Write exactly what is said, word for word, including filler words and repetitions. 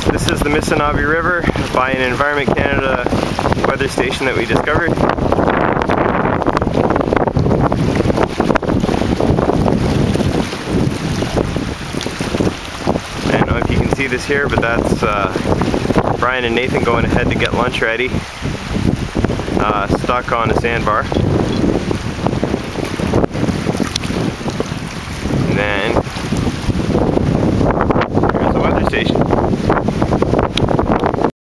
This is the Missinaibi River by an Environment Canada weather station that we discovered. I don't know if you can see this here, but that's uh, Brian and Nathan going ahead to get lunch ready, uh, stuck on a sandbar.